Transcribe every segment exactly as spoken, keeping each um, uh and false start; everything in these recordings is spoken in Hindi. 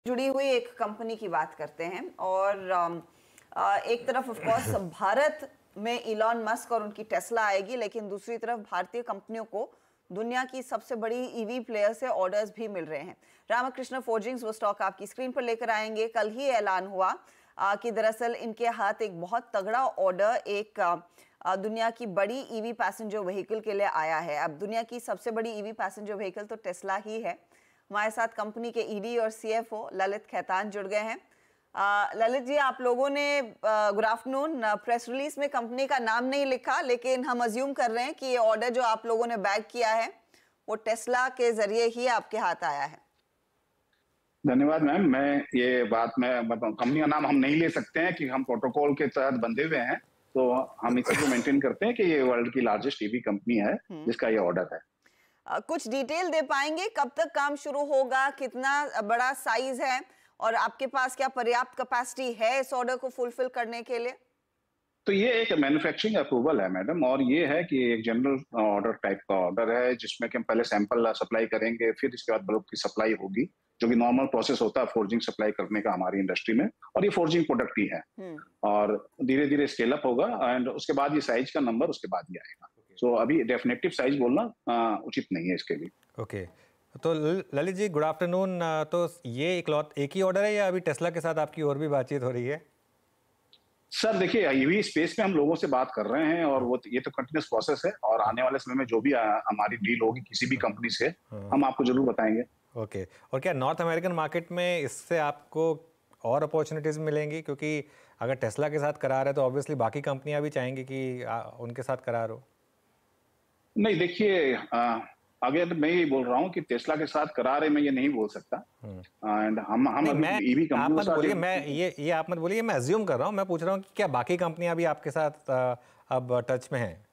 जुड़ी हुई एक कंपनी की बात करते हैं और अम, अ, एक तरफ ऑफ कोर्स भारत में इलॉन मस्क और उनकी टेस्ला आएगी, लेकिन दूसरी तरफ भारतीय कंपनियों को दुनिया की सबसे बड़ी ईवी प्लेयर से ऑर्डर्स भी मिल रहे हैं। रामकृष्ण फोर्जिंग्स वो स्टॉक आपकी स्क्रीन पर लेकर आएंगे। कल ही ऐलान हुआ अ, कि दरअसल इनके हाथ एक बहुत तगड़ा ऑर्डर एक अ, दुनिया की बड़ी ईवी पैसेंजर व्हीकल के लिए आया है। अब दुनिया की सबसे बड़ी ईवी पैसेंजर व्हीकल तो टेस्ला ही है। हमारे साथ कंपनी के ईडी और सीएफओ ललित खैतान जुड़ गए हैं। अ, ललित जी, आप लोगों ने गुड आफ्टरनून, प्रेस रिलीज में कंपनी का नाम नहीं लिखा, लेकिन हम अज्यूम कर रहे हैं कि ये ऑर्डर जो आप लोगों ने बैग किया है वो टेस्ला के जरिए ही आपके हाथ आया है। धन्यवाद मैम। मैं ये बात मैं बताऊं, कंपनी का नाम हम नहीं ले सकते हैं कि हम प्रोटोकॉल के तहत बंधे हुए हैं, तो हम इसी को मेंटेन करते हैं कि ये वर्ल्ड की लार्जेस्ट ईवी कंपनी है जिसका ये ऑर्डर है। अ, कुछ डिटेल दे पाएंगे, कब तक काम शुरू होगा, कितना बड़ा साइज है और आपके पास क्या पर्याप्त कैपेसिटी है इस ऑर्डर को फुलफिल करने के लिए? तो ये एक मैन्युफैक्चरिंग अप्रूवल है मैडम, और ये है कि एक जनरल ऑर्डर टाइप का ऑर्डर है जिसमें कि हम पहले सैंपल सप्लाई करेंगे, फिर इसके बाद बल्क की सप्लाई होगी, जो कि नॉर्मल प्रोसेस होता है फोर्जिंग सप्लाई करने का हमारी इंडस्ट्री में, और ये फोर्जिंग प्रोडक्ट ही है। और धीरे धीरे स्केल अप होगा एंड उसके बाद ये साइज का नंबर उसके बाद ही आएगा। सो so, अभी डेफिनेटिव साइज बोलना आ, उचित नहीं है इसके लिए। Okay okay. तो ललित जी, गुड आफ्टरनून। तो ये एक लॉट एक ही ऑर्डर है या अभी टेस्ला के साथ आपकी और भी बातचीत हो रही है? सर देखिए, ईवी स्पेस में हम लोगों से बात कर रहे हैं और वो ये तो कंटिन्यूस प्रोसेस है, और आने वाले समय में जो भी हमारी डील होगी किसी भी कंपनी से हम आपको जरूर बताएंगे। Okay okay. और क्या नॉर्थ अमेरिकन मार्केट में इससे आपको और अपॉर्चुनिटीज मिलेंगी? क्योंकि अगर टेस्ला के साथ करार है तो ऑब्वियसली बाकी कंपनियां भी चाहेंगी कि आ, उनके साथ करार हो। नहीं देखिए, अगर मैं ये बोल रहा हूँ कि टेस्ला के साथ करार है, मैं ये नहीं बोल सकता। एंड हम हम अभी ईवी आप मत बोलिए, कंपनी मैं ये ये आप मत बोलिए, मैं अज्यूम कर रहा हूँ। मैं पूछ रहा हूँ कि क्या बाकी कंपनियां भी आपके साथ आ, अब टच में हैं?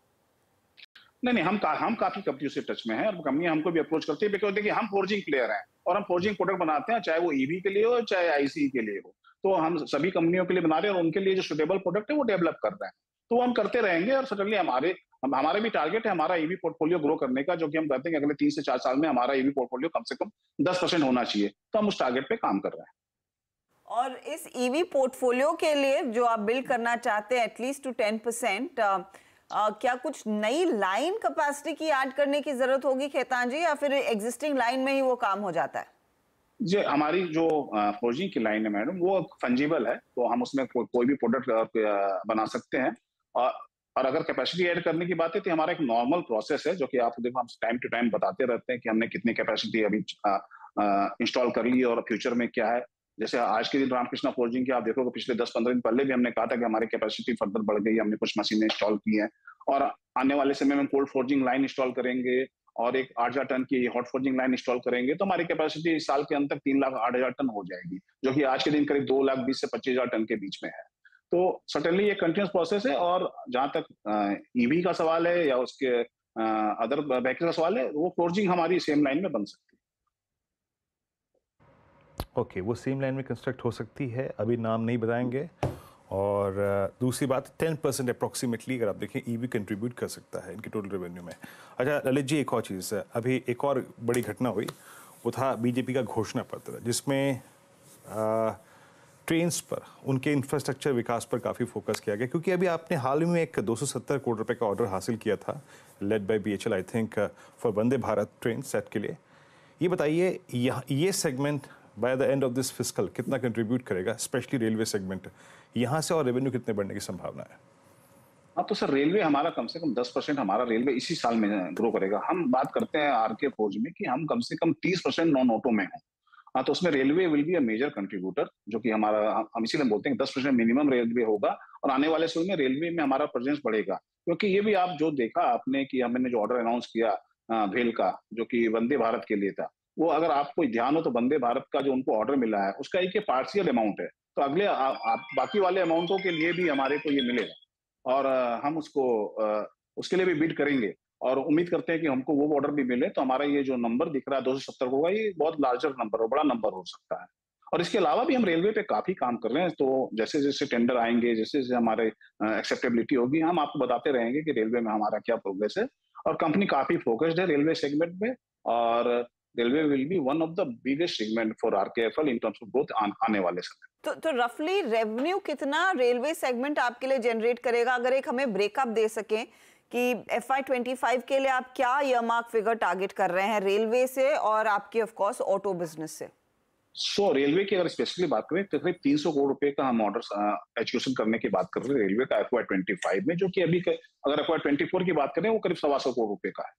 नहीं नहीं, हम का, हम काफी कंपनियों से टच में हैं और कंपनियां हमको भी अप्रोच करती है, बिकॉज देखिए हम फोर्जिंग प्लेयर हैं और हम फोर्जिंग प्रोडक्ट बनाते हैं, चाहे वो ईवी के लिए हो चाहे आईसी के लिए हो। तो हम सभी कंपनियों के लिए बना रहे हैं और उनके लिए जो सुटेबल प्रोडक्ट है वो डेवलप कर रहे हैं, तो हम करते रहेंगे। और सडनली हमारे हम हमारा भी टारगेट है हमारा ईवी पोर्टफोलियो ग्रो करने का, जो कि हम कहते हैं कि अगले तीन से चार साल में हमारा ईवी पोर्टफोलियो कम से कम दस परसेंट होना चाहिए, तो हम उस टारगेट पे काम कर रहे हैं। और इस ईवी पोर्टफोलियो के लिए जो आप बिल्ड करना चाहते हैं एटलीस्ट टू टेन परसेंट, क्या कुछ नई लाइन कैपेसिटी की ऐड करने की जरूरत होगी खेतान जी, या फिर एग्जिस्टिंग लाइन में ही वो काम हो जाता है? जी, हमारी जो फोर्जिंग की लाइन है मैडम वो फंजिबल है, तो हम उसमें को, कोई भी प्रोडक्ट बना सकते हैं। और और अगर कैपेसिटी ऐड करने की बात है तो हमारा एक नॉर्मल प्रोसेस है, जो कि आप देखो हम टाइम टू टाइम बताते रहते हैं कि हमने कितनी कैपेसिटी अभी इंस्टॉल कर ली और फ्यूचर में क्या है। जैसे आज के दिन रामकृष्ण फोर्जिंग की आप देखोगे, पिछले दस पंद्रह दिन पहले भी हमने कहा था कि हमारी कैपेसिटी फर्दर बढ़ गई, हमने कुछ मशीनें इंस्टॉल की हैं और आने वाले समय में कोल्ड फोर्जिंग लाइन इंस्टॉल करेंगे और एक आठ हजार टन की हॉट फोर्जिंग लाइन इंस्टॉल करेंगे, तो हमारी कैपेसिटी इस साल के अंत तक तीन लाख आठ हजार टन हो जाएगी, जो कि आज के दिन करीब दो लाख बीस से पच्चीस हजार टन के बीच में है। तो सर्टेनली ये कंटिन्यूस प्रोसेस है। और जहां तक ईवी का सवाल है या उसके अदर व्हीकल का सवाल है, वो फोर्जिंग हमारी सेम लाइन में बन सकती है। ओके okay, वो सेम लाइन में कंस्ट्रक्ट हो सकती है, अभी नाम नहीं बताएंगे। और दूसरी बात, टेन परसेंट अप्रॉक्सीमेटली अगर आप देखें ईवी कंट्रीब्यूट कर सकता है इनके टोटल रेवेन्यू में। अच्छा ललित जी, एक और चीज़ है, अभी एक और बड़ी घटना हुई, वो था बीजेपी का घोषणा पत्र, जिसमें ट्रेन्स पर उनके इंफ्रास्ट्रक्चर विकास पर काफ़ी फोकस किया गया, क्योंकि अभी आपने हाल ही में एक दो सौ सत्तर करोड़ रुपए का ऑर्डर हासिल किया था led by BHEL I think for Vande Bharat train set के लिए। ये बताइए यह ये segment by the end of this fiscal कितना कंट्रीब्यूट करेगा, स्पेशली रेलवे सेगमेंट, यहाँ से और रेवेन्यू कितने बढ़ने की संभावना है? हाँ तो सर, रेलवे हमारा कम से कम दस परसेंट हमारा रेलवे इसी साल में ग्रो करेगा। हम बात करते हैं आर के फोर्ज में कि हम कम से कम तीस परसेंट नॉन ऑटो में हैं। हाँ, तो उसमें railway will be a major contributor, जो कि हमारा हम इसीलिए बोलते हैं दस परसेंट मिनिमम रेलवे होगा और आने वाले समय में रेलवे में हमारा प्रेजेंस बढ़ेगा। क्योंकि ये भी आप जो देखा आपने कि हमने जो ऑर्डर अनाउंस किया भेल का, जो कि वंदे भारत के लिए था, वो अगर आपको ध्यान हो तो वंदे भारत का जो उनको ऑर्डर मिला है उसका एक पार्शियल अमाउंट है, तो अगले आ, आ, बाकी वाले अमाउंटों के लिए भी हमारे को ये मिलेगा और आ, हम उसको आ, उसके लिए भी बिड करेंगे और उम्मीद करते हैं कि हमको वो ऑर्डर भी मिले, तो हमारा ये जो नंबर दिख रहा है दो सौ सत्तर होगा, ये बहुत लार्जर नंबर हो, बड़ा नंबर हो सकता है। और इसके अलावा भी हम रेलवे पे काफी काम कर रहे हैं, तो जैसे जैसे टेंडर आएंगे, जैसे जैसे हमारे एक्सेप्टेबिलिटी होगी, हम आपको बताते रहेंगे कि रेलवे में हमारा क्या प्रोग्रेस है। और कंपनी काफी फोकस्ड है रेलवे सेगमेंट में, और railway will be one of the biggest segment for RKFL in terms of growth आने वाले समय। तो तो रफली रेवेन्यू कितना रेलवे सेगमेंट आपके लिए जनरेट करेगा, अगर एक हमें ब्रेकअप दे सकें कि एफ आई ट्वेंटी फाइव के लिए आप क्या ईयरमार्क फिगर टारगेट कर रहे हैं रेलवे से और आपके ऑफ कोर्स ऑटो बिजनेस से? सो so, रेलवे की अगर स्पेशली बात करें तो करीब तीन सौ करोड़ रुपए का हम ऑर्डर एजुकेशन करने की बात कर रहे हैं रेलवे का एफ आई ट्वेंटी फाइव में, जो कि अभी अगर एफ आई ट्वेंटी फोर की बात करें वो करीब सवा सौ करोड़ रुपए का है।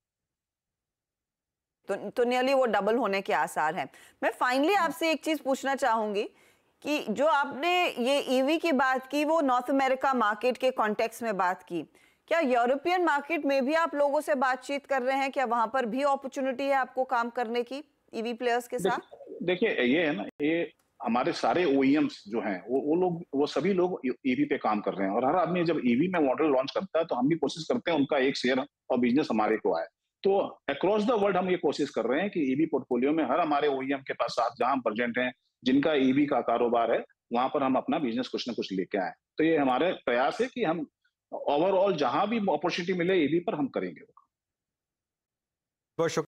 तो तो नियरली वो डबल होने के आसार हैं। मैं फाइनली आपसे एक चीज पूछना चाहूंगी कि जो आपने ये ईवी की बात की वो नॉर्थ अमेरिका मार्केट के कॉन्टेक्स्ट में बात की, क्या यूरोपियन मार्केट में भी आप लोगों से बातचीत कर रहे हैं? क्या वहां पर भी अपॉर्चुनिटी है आपको काम करने की ईवी प्लेयर्स के साथ? देखिए ये है ना, ये हमारे सारे ओईएम्स जो हैं वो वो लोग वो सभी लोग ईवी पे काम कर रहे हैं, और हर आदमी जब ईवी में मॉडल लॉन्च करता है तो हम भी कोशिश करते हैं उनका एक शेयर और बिजनेस हमारे को आए। तो अक्रॉस द वर्ल्ड हम ये कोशिश कर रहे हैं कि ईवी पोर्टफोलियो में हर हमारे ओईएम के पास साथ जहां प्रेजेंट हैं जिनका ईवी का कारोबार है वहां पर हम अपना बिजनेस कुछ ना कुछ लेके आए। तो ये हमारे प्रयास है कि हम ओवरऑल जहां भी अपॉर्चुनिटी मिले ईवी पर हम करेंगे। बहुत शुक्रिया।